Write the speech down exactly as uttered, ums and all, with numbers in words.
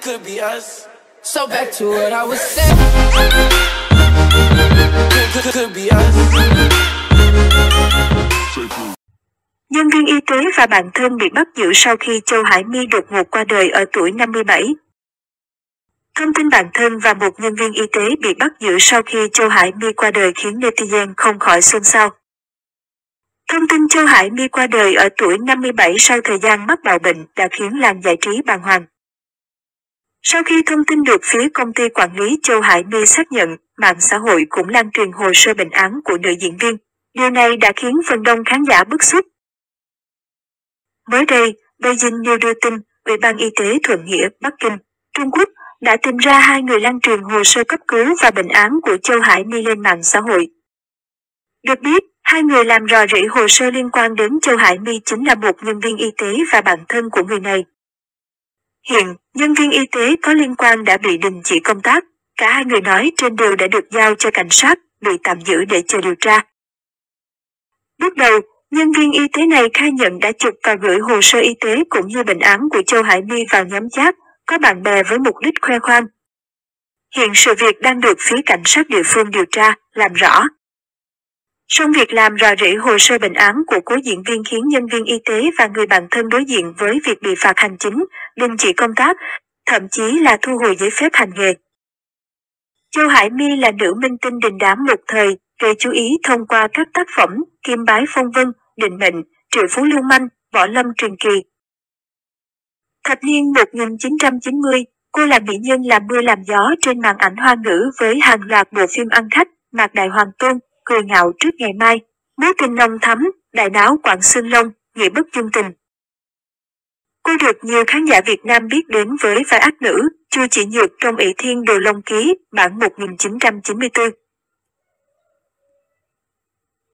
Could be us. So back to what I was saying. Could, could be us. Nhân viên y tế và bạn thân bị bắt giữ sau khi Châu Hải My đột ngột qua đời ở tuổi năm mươi bảy. Thông tin bạn thân và một nhân viên y tế bị bắt giữ sau khi Châu Hải My qua đời khiến netizen không khỏi xôn xao. Thông tin Châu Hải My qua đời ở tuổi năm mươi bảy sau thời gian mắc bạo bệnh đã khiến làng giải trí bàng hoàng. Sau khi thông tin được phía công ty quản lý Châu Hải My xác nhận, mạng xã hội cũng lan truyền hồ sơ bệnh án của nữ diễn viên. Điều này đã khiến phần đông khán giả bức xúc. Mới đây, Beijing News đưa tin, Ủy ban Y tế Thuận Nghĩa, Bắc Kinh, Trung Quốc đã tìm ra hai người lan truyền hồ sơ cấp cứu và bệnh án của Châu Hải My lên mạng xã hội. Được biết, hai người làm rò rỉ hồ sơ liên quan đến Châu Hải My chính là một nhân viên y tế và bạn thân của người này. Hiện, nhân viên y tế có liên quan đã bị đình chỉ công tác, cả hai người nói trên đều đã được giao cho cảnh sát, bị tạm giữ để chờ điều tra. Bước đầu, nhân viên y tế này khai nhận đã chụp và gửi hồ sơ y tế cũng như bệnh án của Châu Hải My vào nhóm chat, có bạn bè với mục đích khoe khoang. Hiện sự việc đang được phía cảnh sát địa phương điều tra, làm rõ. Song việc làm rò rỉ hồ sơ bệnh án của cố diễn viên khiến nhân viên y tế và người bạn thân đối diện với việc bị phạt hành chính, đình chỉ công tác, thậm chí là thu hồi giấy phép hành nghề. Châu Hải My là nữ minh tinh đình đám một thời, gây chú ý thông qua các tác phẩm Kim Bái Phong Vân, Định Mệnh, Triệu Phú Lưu Manh, Võ Lâm Truyền Kỳ. Thập niên một nghìn chín trăm chín mươi, cô là mỹ nhân làm mưa làm gió trên màn ảnh hoa ngữ với hàng loạt bộ phim ăn khách, Mạc Đại Hoàng Tôn, Cười Ngạo Trước Ngày Mai, Mối Tình Nồng Thắm, Đại Náo Quảng Xương Long, Nghĩa Bất Dung Tình. Cô được nhiều khán giả Việt Nam biết đến với vai ác nữ Chu Chỉ Nhược trong Ỷ Thiên Đồ Long Ký, bản một nghìn chín trăm chín mươi tư.